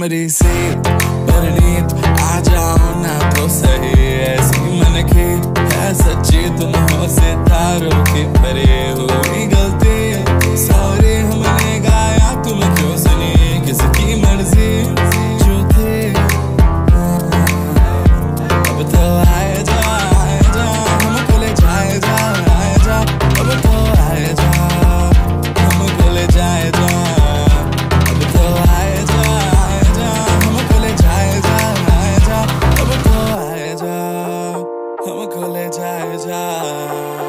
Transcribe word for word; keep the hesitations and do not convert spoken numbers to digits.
मेरी सी परनीत आ जाओ ना तो सही, ऐसी मन की है सच्ची तुम हो सितारों की परी। हुई गलती सॉरी हमने गाया तुम क्यों सुनी, किसकी मर्जी जो थी। अब तो आए जा आए जा हमको ले जाए जा आए जा, अब तो आए जा हमको ले जाए जा, अब तो आए जा आए जा हमको ले जाए जा आए जा, अब तो आए जा हमको ले जाए जा।